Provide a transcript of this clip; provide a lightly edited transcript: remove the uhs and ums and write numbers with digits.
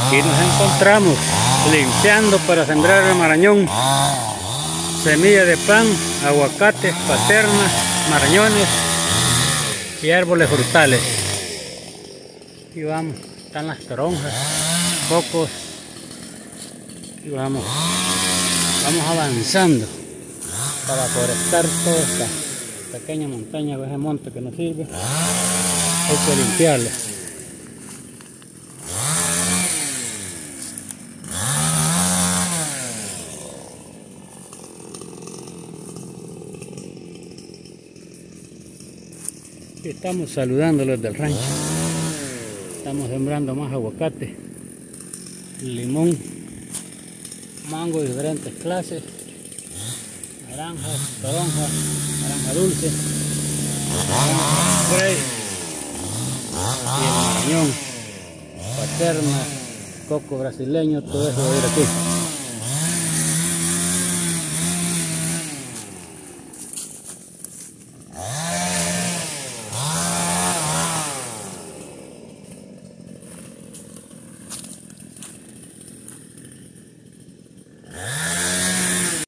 Aquí nos encontramos limpiando para sembrar el marañón. Semilla de pan, aguacates, paternas, marañones y árboles frutales. Aquí vamos, están las toronjas, cocos. Y vamos avanzando para forestar toda esta pequeña montaña o ese monte que nos sirve. Hay que limpiarlo. Aquí estamos saludándolos del rancho. Estamos sembrando más aguacate, limón, mango de diferentes clases, naranjas, toronjas, naranja dulce, naranja spray y el marañón, paterna, coco brasileño, todo eso va a ir aquí.